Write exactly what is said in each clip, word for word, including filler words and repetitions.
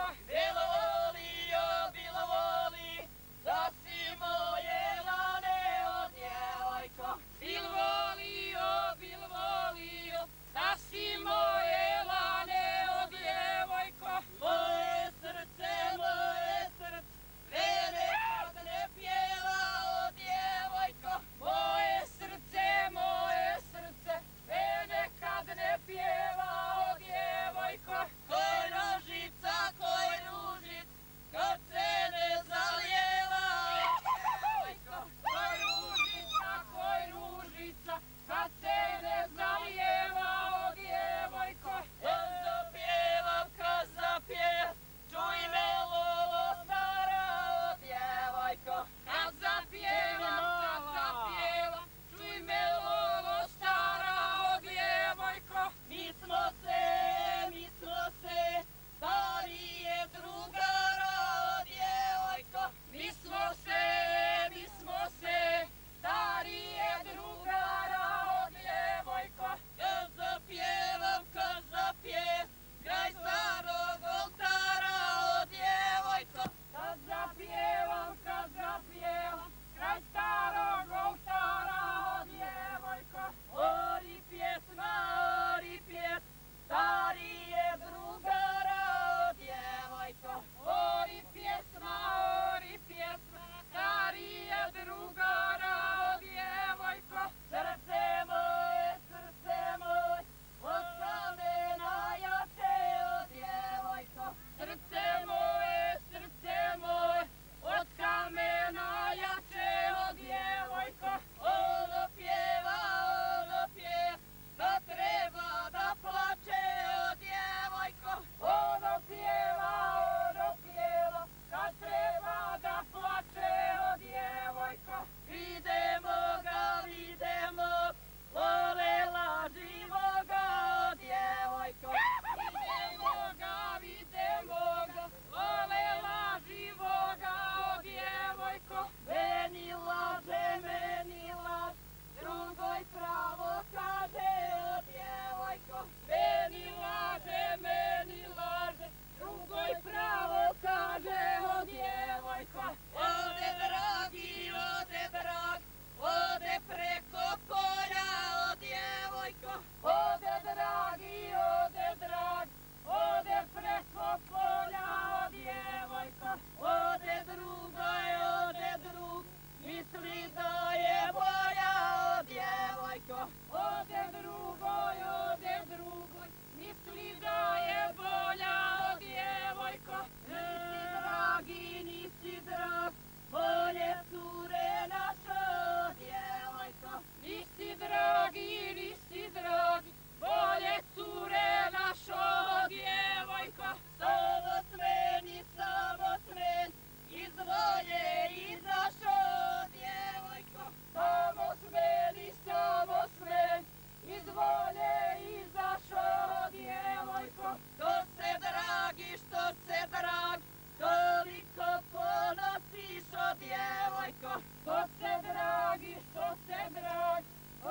bilo volio, bilo voli, da si moje lane od djevojko. Bil volio, bil volio, da si moje lane od djevojko. Moje srce, moje srce, mene kad ne pjeva od djevojko. Moje srce, moje srce, mene kad ne pjeva o djevojko. Koj ružica, koj ružic, kad se ne zalijeva od djevojko. Koj ružica, koj ružica, kad se ne zalijeva o djevojko. Kad zapjevam, kad zapjev, čuj me lolo stara od djevojko. Kad zapjevam, kad zapjevam, čuj me lolo stara o djevojko. Mi smo se, mi smo se, starije drugara od djevojko. Mi smo se, mi smo se, starije drugara o djevojko. Kad zapjevam, kad zapjev, kraj starog oltara od djevojko. Kad zapjevam, kad zapjevam, kraj starog oltara o djevojko. Ori pjesma, ori pjes, starije drugara od djevojko. Ori pjesma, ori pjesma, starije drugara o djevojko. Srce moje, srce moj, od kamena jače od djevojko. Srce moje, srce moje, od kamena jače od djevojko. Ono pjeva, ono pjev, kad treba da plače od djevojko. Ono pjeva, ono pjeva, kad treba da plače o djevojko. Videmo ga, videmo, volela živoga od djevojko. Videmo ga, videmo ga, volela živoga o djevojko. Meni laže, meni laž, drugoj pravo kaže od djevojko. Meni laže, meni laže, drugoj pravo kaže o djevojko. Ode dragi, ode drag, ode preko polja od djevojko. Ode dragi, ode drag, ode preko polja o djevojko. Ode drugoj, ode drug, misli da je bolja od djevojko. Ode drugoj, ode drugoj, misli da je bolja o djevojko. Nisi dragi, nisi drag, bolje cure naša od djevojko. Nisi dragi, nisi dragi, bolje cure našo o djevojko. Samo smeni, samo smeni, iz volje izašo od djevojko. Samo smeni, samo smeni, iz volje izašo o djevojko. Što se dragi, što se drag, toliko ponosiš od djevojko. Što se dragi, što se dragi,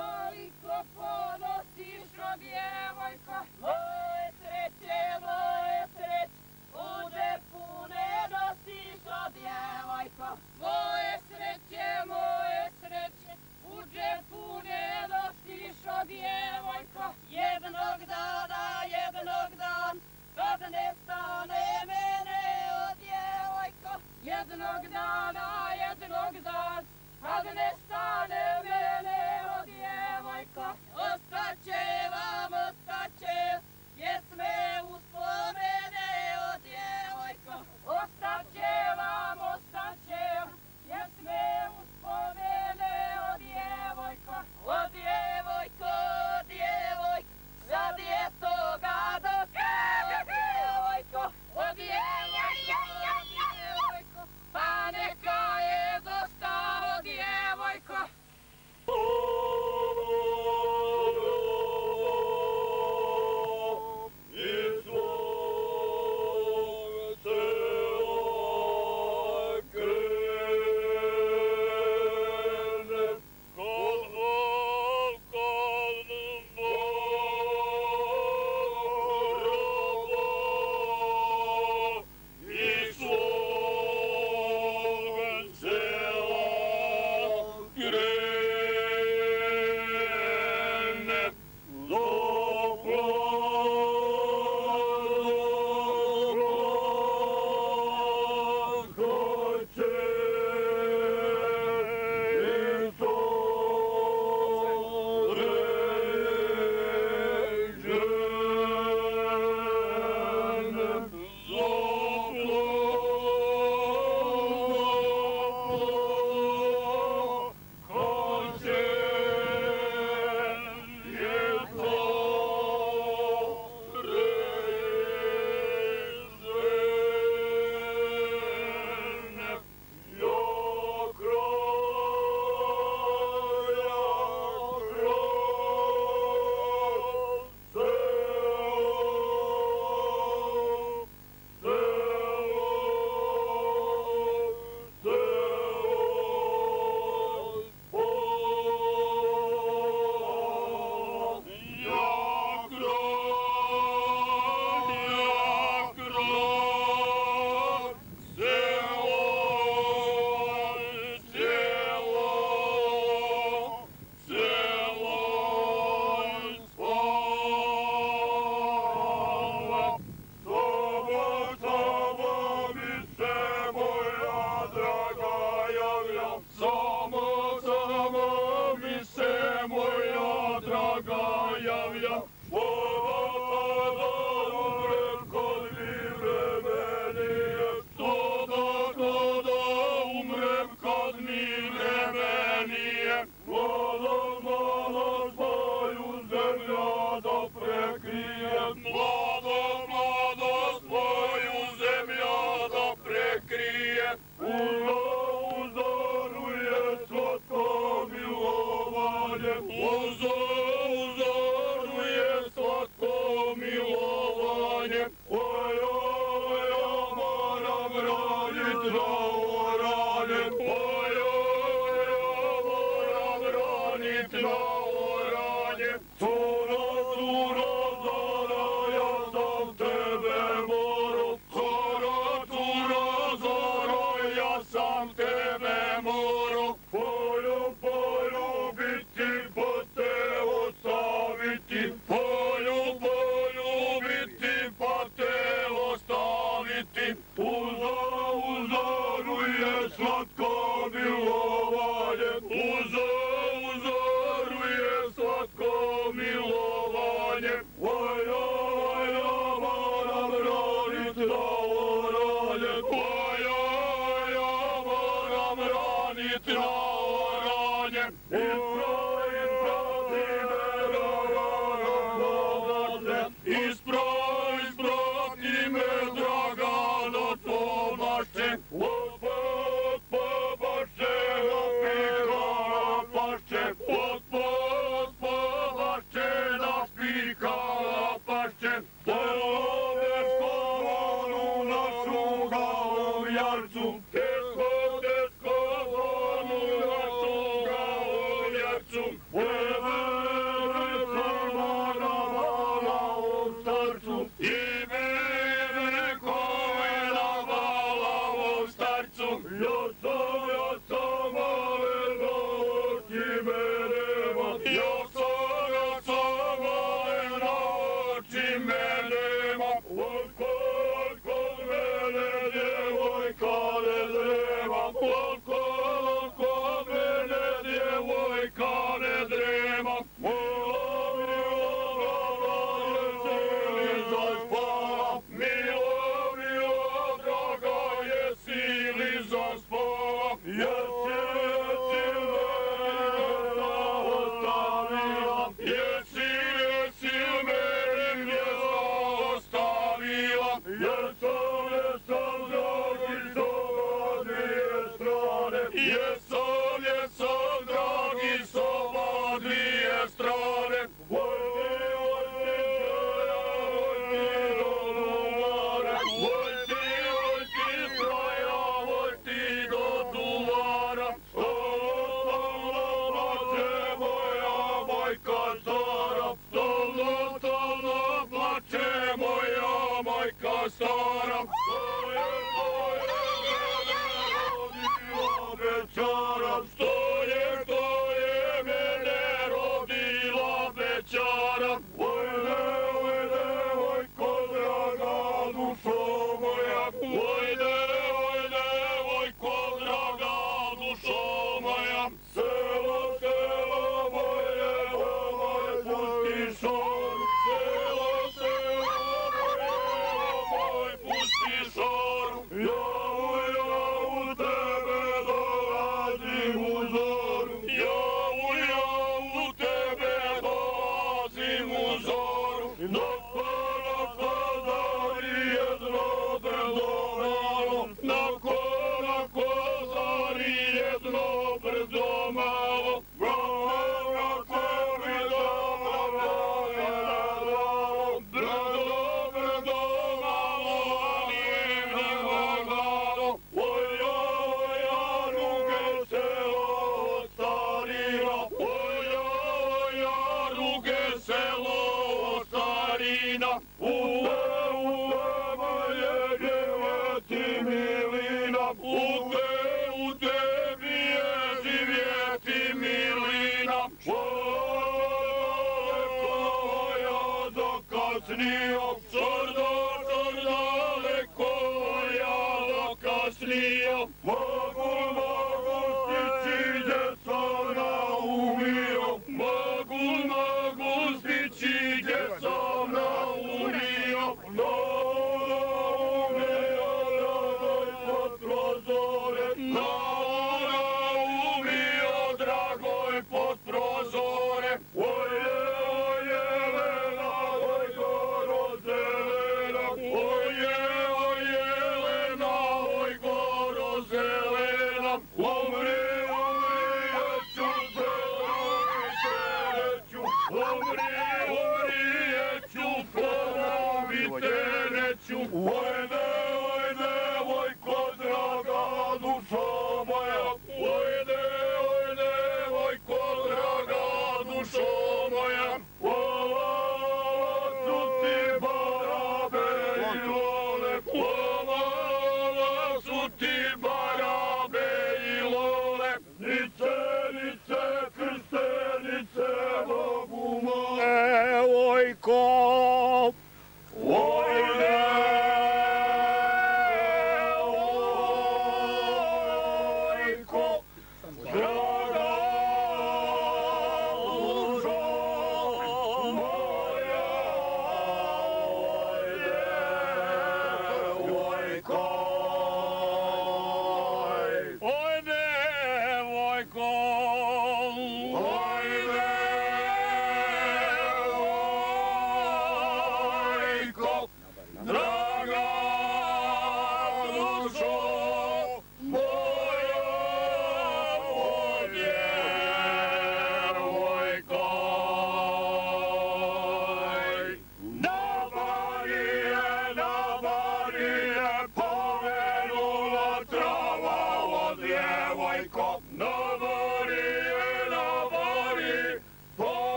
koliko ponosiš o djevojko. Moje sreće, moje sreće, u džepu ne nosiš od djevojko. Moje sreće, moje sreće, u džepu ne nosiš o djevojko. Jednog dana, jednog dan, kad ne stane mene od djevojko. Jednog dana, jednog dana, kad ne stane mene o djevojko. Ostaće vam, ostaće, pjesme uspomene od djevojko. Ostaće vam, ostaće vam, pjesme uspomene o djevojko. O djevojko, o djevojko, sad je toga do kraja djevojko. O djevojko, o djevojko, pa neka je dosta o djevojko. Oh, zaoranjem, oj, oj, ja moram branit zaoranjem. Cura, cura, Zara, ja sam tebe moro. Cura, cura, Zara, ja sam tebe moro. Polju, poljubiti, pa te ostaviti. Polju, poljubiti, pa te ostaviti. Uza, uzaru je slatko milovanje. Uza, uzaru je slatko milovanje. Vaja, vaja, moram branit zaoranje. Vaja, vaja, moram branit zaoranje. Ispra, isprati me, Dragano Tomaše. Otpad, pobaše, napika, paše. Otpad, pobaše, napika, paše. Ove skovanu našu galom jarcu. Teško, teško, vanu našu galom jarcu. Ove skovana vala ovom starcu. Ime Vekovena vala ovom starcu. Ja sam, ja sam, ale da oči menema. Ja sam, ja sam, ale da oči menema. Oko, oko mene djevojka ne drema. Oko, oko mene djevojka ne drema. Milo, milo, jesi li zaspala? Milo, milo, draga, jesi li zaspala? Jesi, jesi mene ostavila? Jesi, jesi mene mjesta ostavila? Jesam, jesam, dragi, s oba dvije strane. Jesam, jesam, dragi, s oba dvije strane. Vojti, vojti, stroja, vojti do duvara. Vojti, vojti, stroja, vojti do duvara. Stalno, stalno plače moja majka stara. Stoje, stoje, mene rodila bećara. Ojde, ojde, vojko draga, dušo moja. Ojde, ojde, vojko draga, dušo moja. Selo, selo moje, ovaj pusti šor. Selo, selo moje, ovaj pusti šor. Javu, javu, tebe dolazim u zoru. Javu, javu, tebe dolazim u zoru. Nakon, nakon zari jedno brdo malo. Nakon, nakon zari jedno brdo malo. Nakon, nakon brdo malo. Brdo, brdo malo, ali ne lagano. Oja, oja, ruge selo ostarina. Oja, oja, ruge selo ostarina. Uve, uve, moje živjeti milina. Uve, u tebi je živjeti milina. Daleko ja zakasnio. Čordo, čordo, daleko ja zakasnio. Mogu, mogu stići gdje sam naumio. Mogu, mogu stići gdje sam naumio. Naumio, dragoj, pod prozore. Naumio, dragoj, pod prozore. Oje, oje, lena, oj, goro zelena. Oje, oje, lena, oj, goro zelena.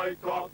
djevojko,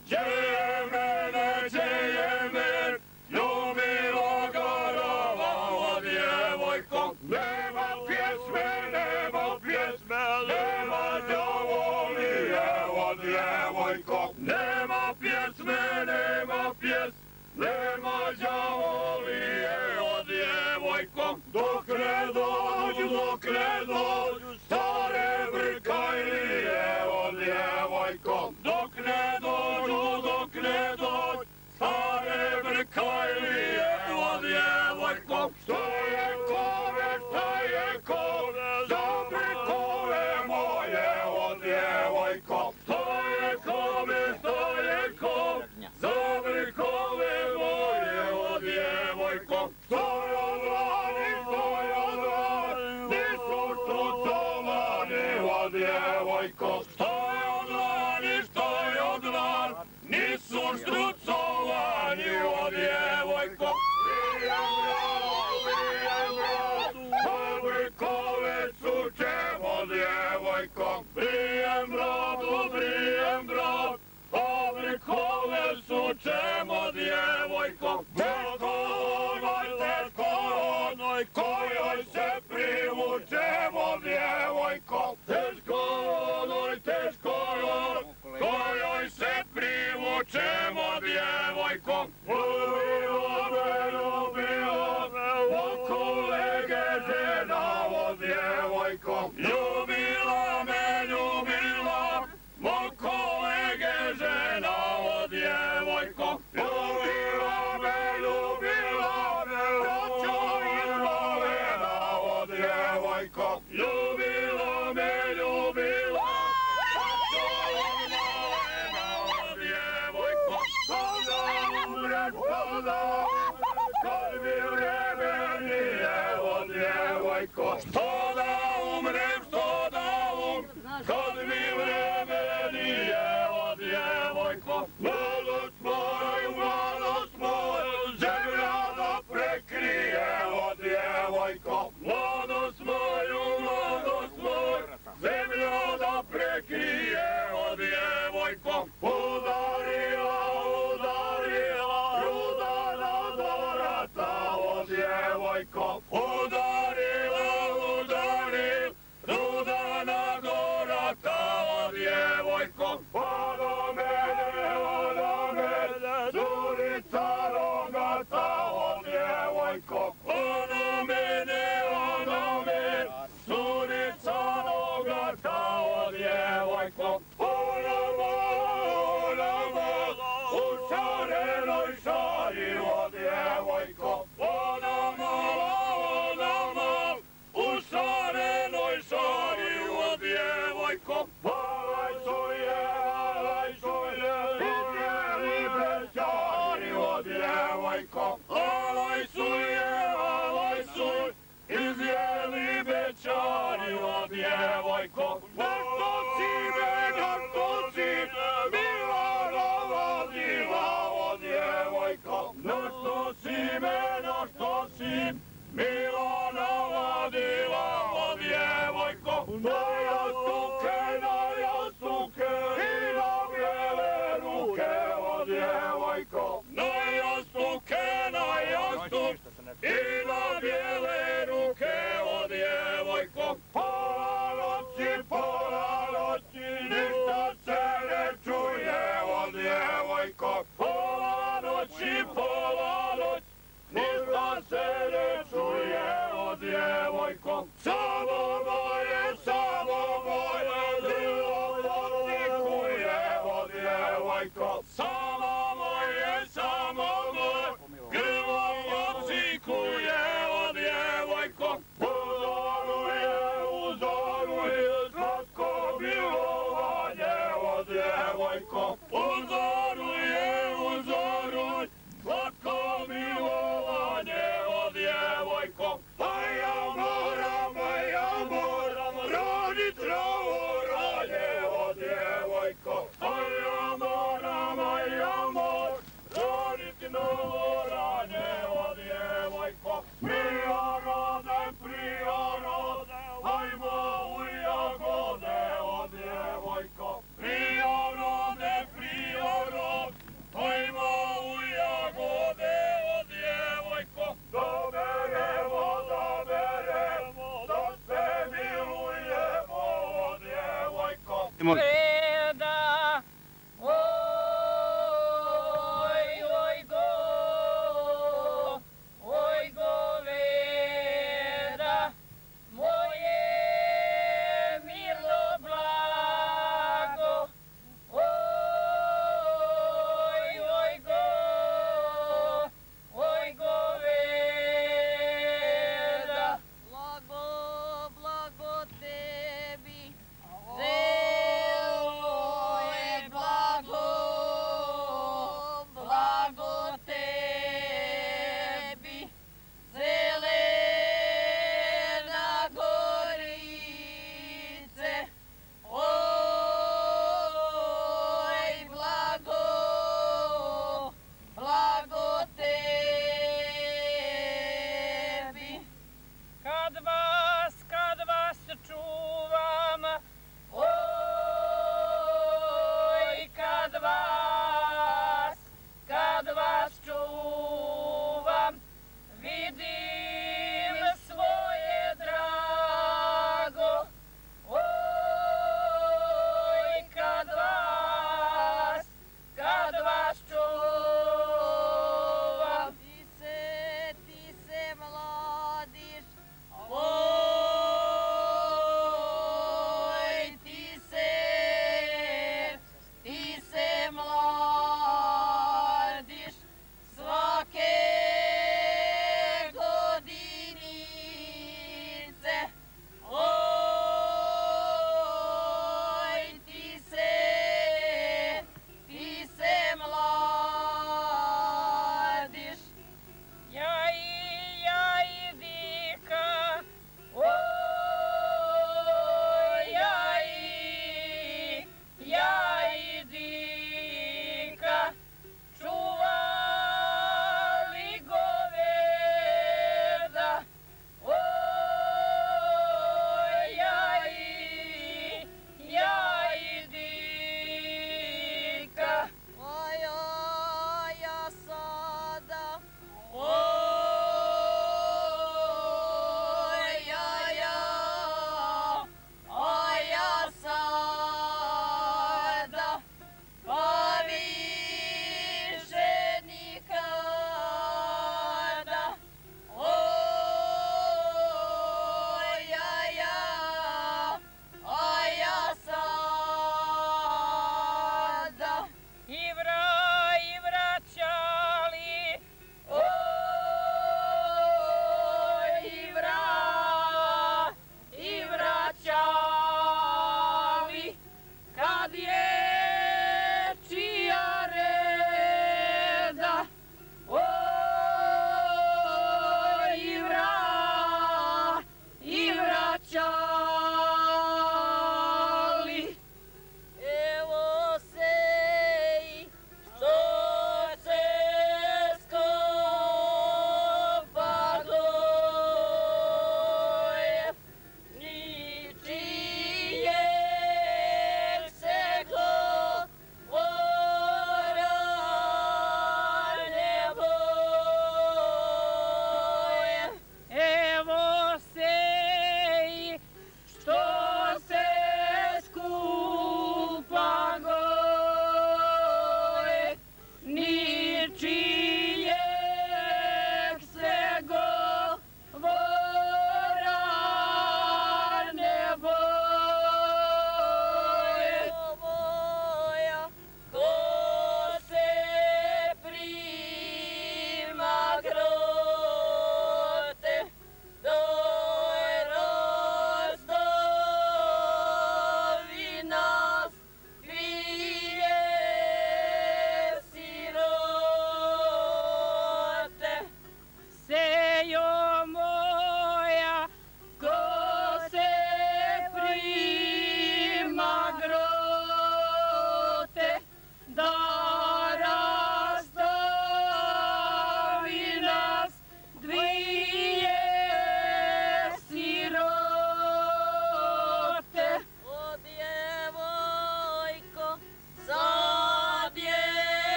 Đemene, Đemene, ljubilo garavalo djevojko. Nema pjesme, nema pjesme, nema đavolije o djevojko. Nema pjesme, nema pjesme, nema đavolije o djevojko. Dok ne dođu, dok ne dođu, stare brkajlije o djevojko. Dok ne dođu, dok ne dođu, stare brkajlije o djevojko. Šta je kove, šta je kove, za brkove moje o djevojko. Šta je kove, šta je kove, za brkove moje o djevojko. Šta je odlani, šta je odlani, nisu štrucovani o djevojko. Šta je odlani, šta je odlani, nisu štrucovani o djevojko. Prijem bradu, prijem bradu, za brkove cučemo djevojko. Prijem bradu, prijem bradu, za brkove sučemo djevojko. Teško onoj, teško onoj, kojoj se privučemo djevojko. Teško onoj, teško onoj, kojoj se privučemo djevojko. Ljubila me, ljubila me, o kolege žena o djevojko. Ljubila me, ljubila me, o kolege žena o djevojko. Ljubila me, ljubila me, braćo izbavena o djevojko. Ljubila me, ljubila me, braćo izbavena o djevojko. Kada umrem, kada umrem, kad mi vreme nije o djevojko. Što da umrem, što da umrem, kad mi vreme nije o djevojko. Mladost moju, mladost moju, zemlja da prekrije o djevojko. Mladost moju, mladost moju, zemlja da prekrije o djevojko. Udarila, udarila, rudana do rata o djevojko. Udarila, udarila, rudana do rata o djevojko. Ono mene, ono mene, curica rogata o djevojko. Ono mene, ono mene, curica rogata o djevojko. Ono malo, ono malo, u šarenoj šari o djevojko. Ono malo, ono malo, u šarenoj šari o djevojko. Alaj suje, alaj suje, izjeli bećari o djevojko. Alaj suje, alaj suje, izjeli bećari o djevojko. Nešto si me, nešto si me, Milanova dila o djevojko. Nešto si me, nešto si Milanova dila o djevojko. Na jastuke, na jastuke i na bijele ruke o djevojko. Na jastuke, na jastuke i na bijele ruke o djevojko. Pola noći, pola noći, ništa se ne čuje o djevojko. Pola noći, pola noći, ništa se ne čuje o djevojko. Samo moje, samo moje, zilo odlikuje o djevojko. Samo moje, samo moje, grlo odlikuje o djevojko. Uzoruje, uzoruje, slatko milovanje o djevojko. Uzoruje, uzoruje, slatko milovanje o djevojko. A ja moram, a ja moram rodit novoranje o djevojko. A ja moram, a ja moram rodit novoranje o djevojko. Prijarode, prijarode, ajmo u jagode o djevojko. Prijarode, prijarode, Molim. Veda, oj, oj, go, oj, go, Veda, moje milo blago, oj, oj, go, oj, go, Veda, blago, blago tebi, Veda.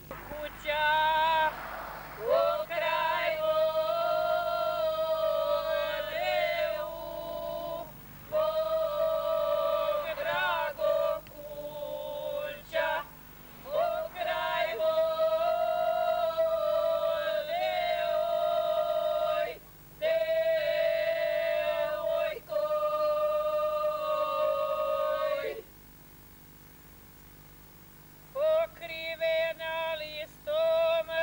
Kuća u kraju Devu, Bog drago kuća u kraju Devoj, devojkoj. Pokrivena listom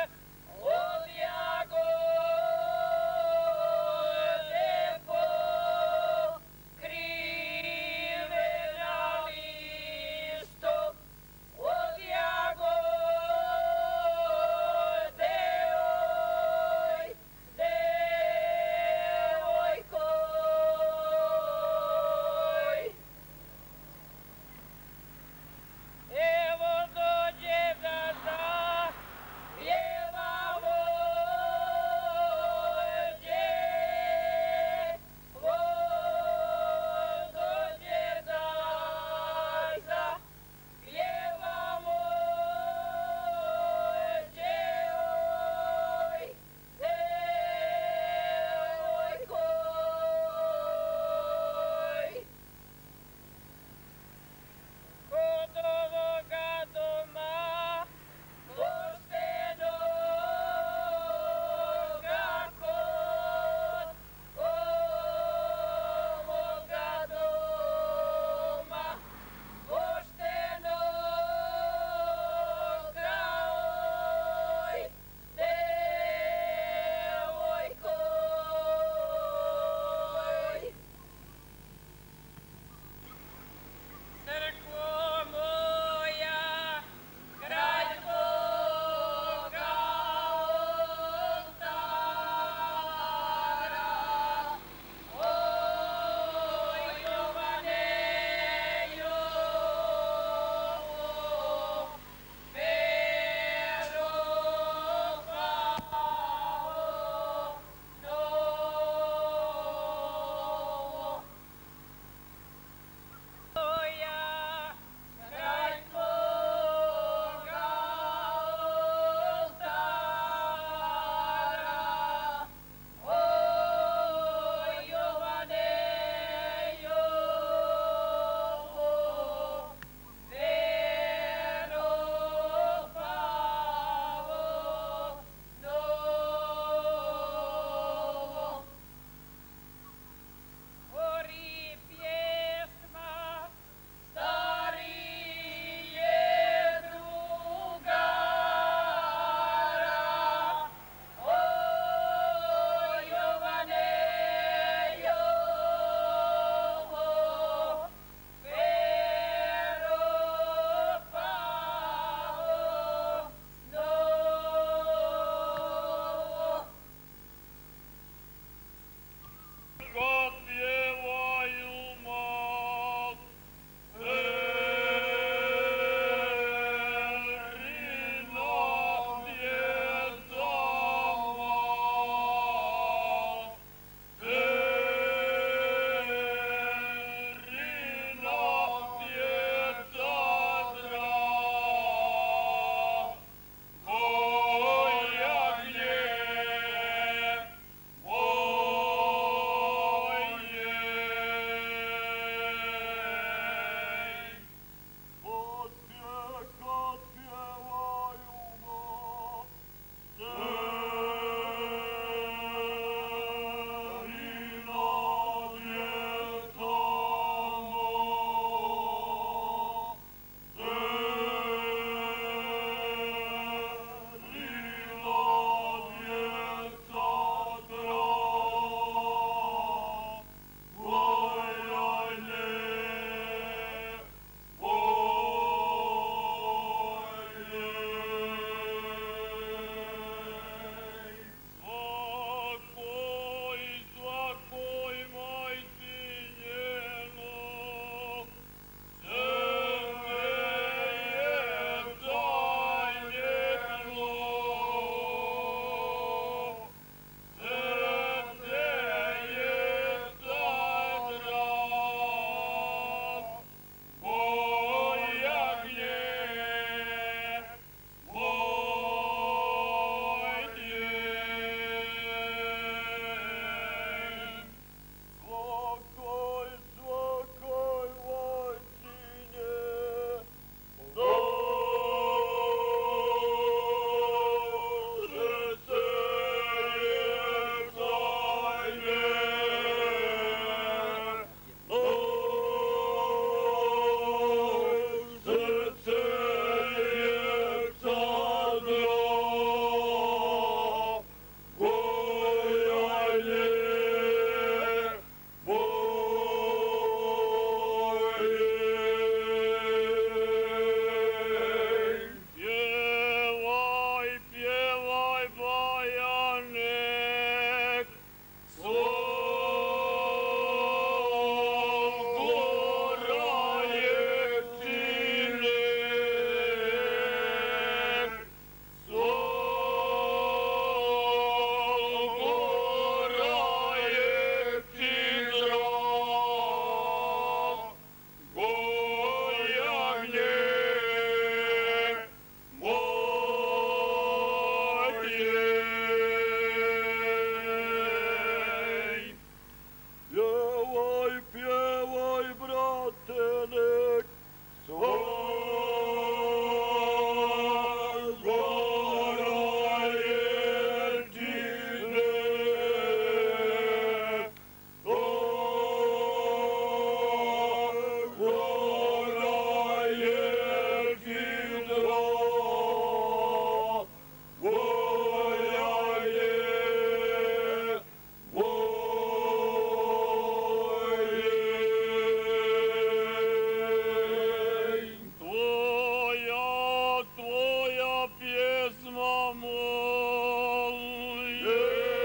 pjesma moje,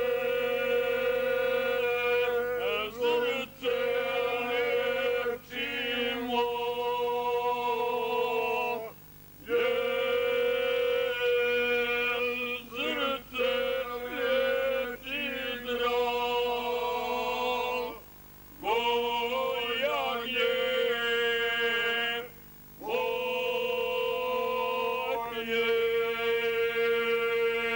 srce lečimo, srce leči zdrav, koja je ognje.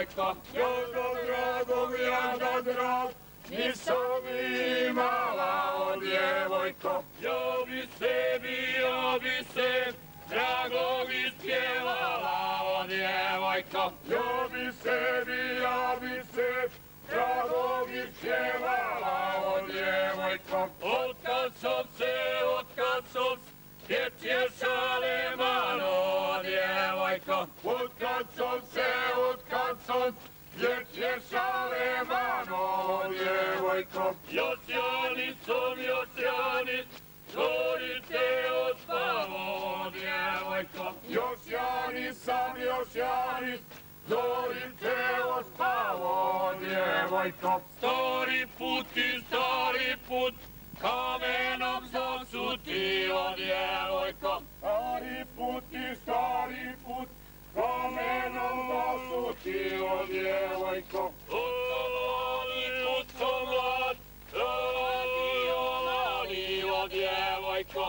djevojko, jada dragom, jada drag, nisam imala o djevojko. Ja bi sebi, ja bi se dragog ispjevala o djevojko. Ja bi sebi, ja bi se dragog ispjevala o djevojko. Otkad sam se, otkad sam se, dječje šale mano, djevojko. Otkad sam se, otkad sam se, dječje šale mano, djevojko. Još ja nisam, još ja nisam, zorite ospavo, djevojko. Još ja nisam, još ja nisam, zorite ospavo, djevojko. Stari put i stari put, kamenom zasutio, djevojko. Stari put i stari put, kamenom zasutio, djevojko. Kud sam mlad, radio, radio, djevojko.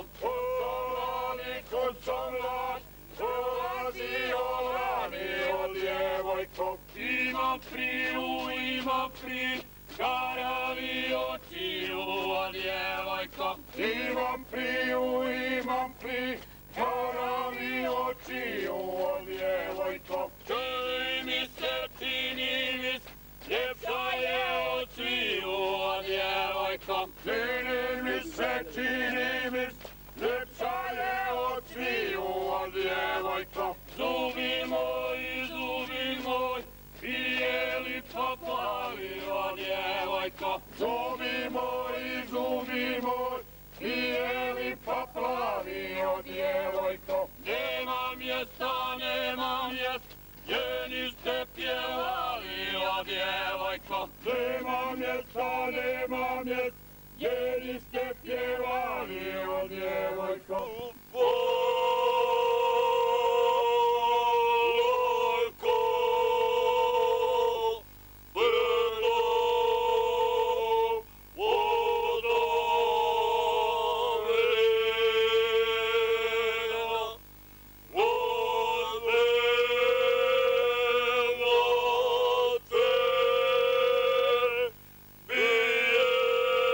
Kud sam mlad, radio, radio, djevojko. Imam priju, imam priju, karavi očiju, djevojko. Imam priju, imam priju, karavi očiju, djevojko. Čini mi se, čini mi se, ljepša je od sviju, djevojko. Čini mi se, čini mi se, ljepša je od sviju, djevojko. Zubi moji, zubi moji, bijeli pa plavi, o djevojko. Zubi moji, zubi moji, bijeli pa plavi, o djevojko. Nema mjesta, nema mjesta, gdje niste pjevali, o djevojko. Nema mjesta, nema mjesta, gdje niste pjevali, o djevojko.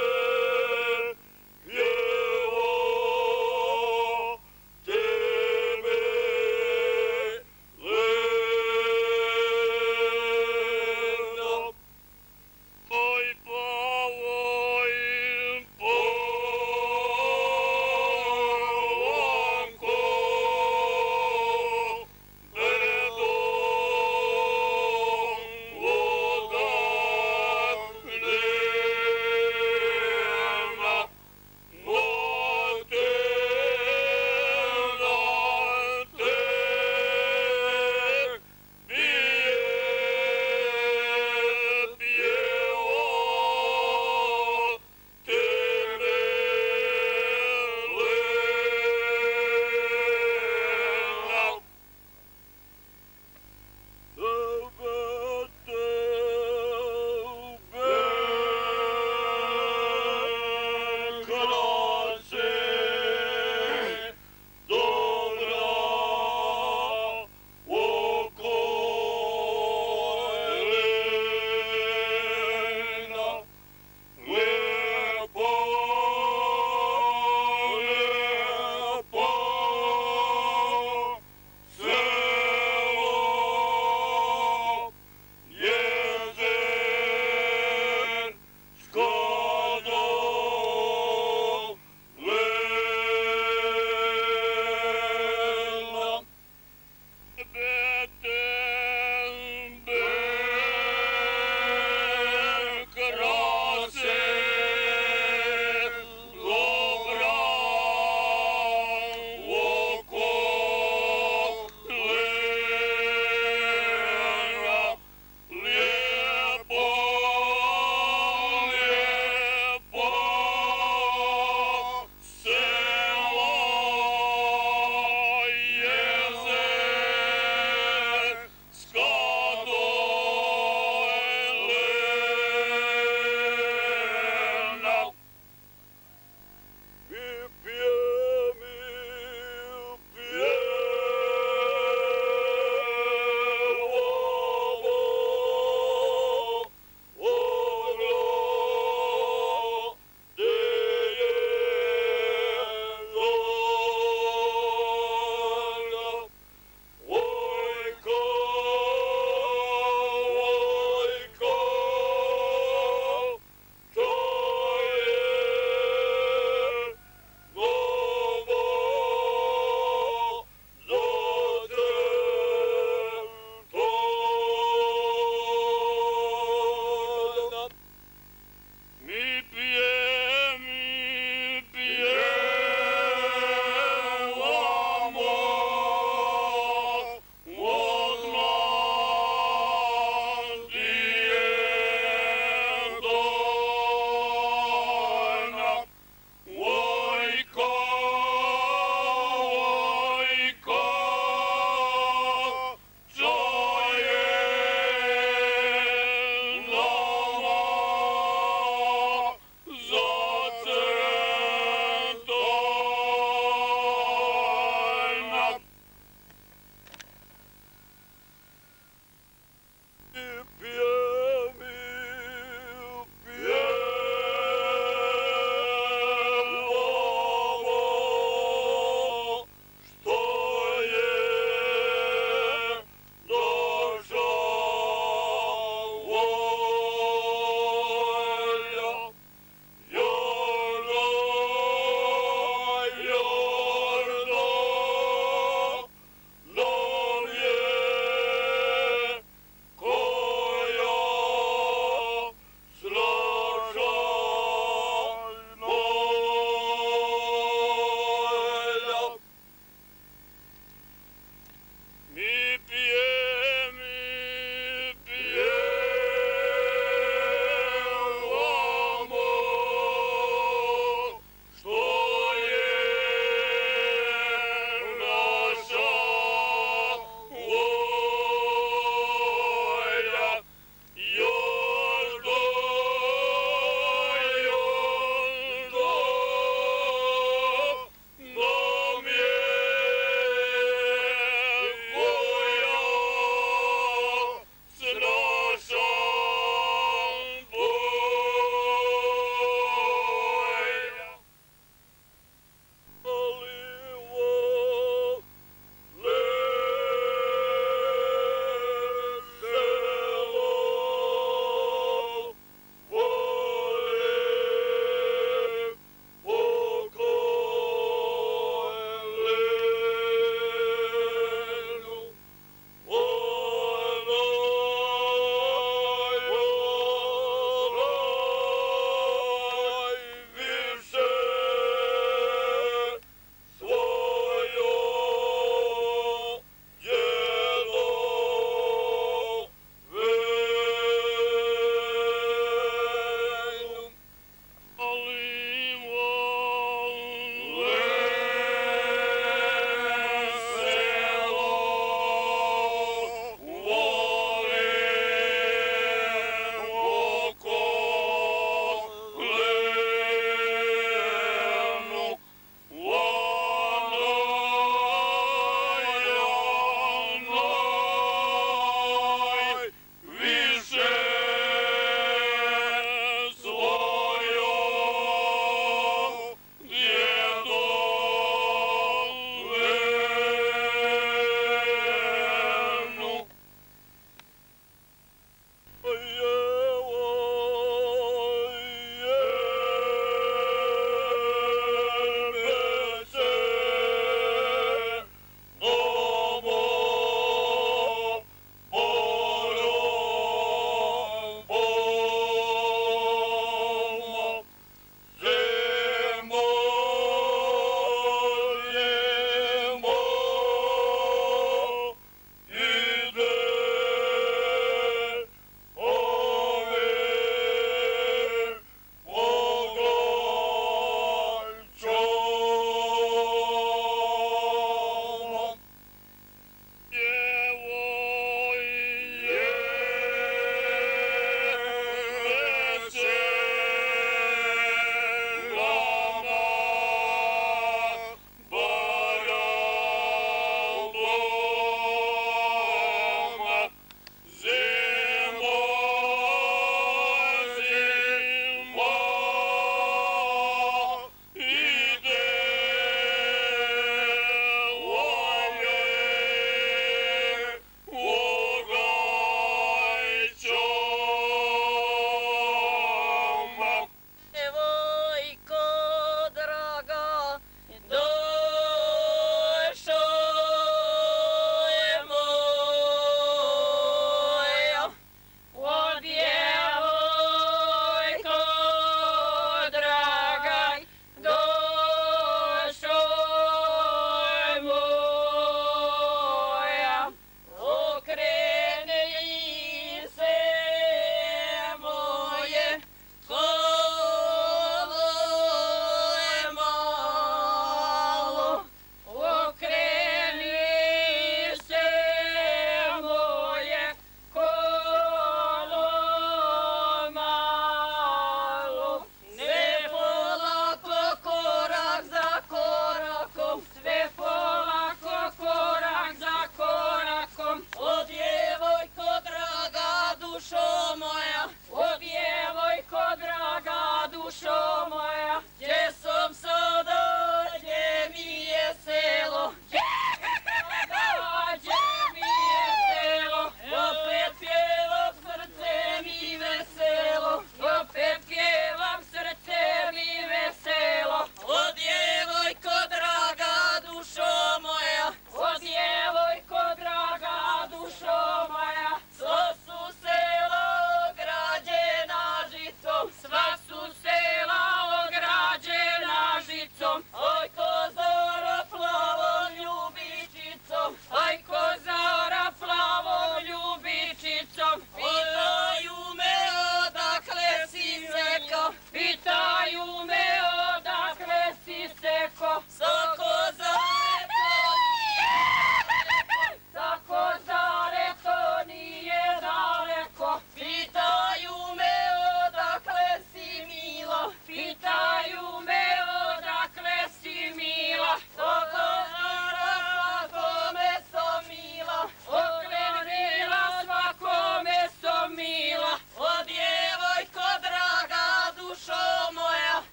Yeah.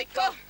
majko!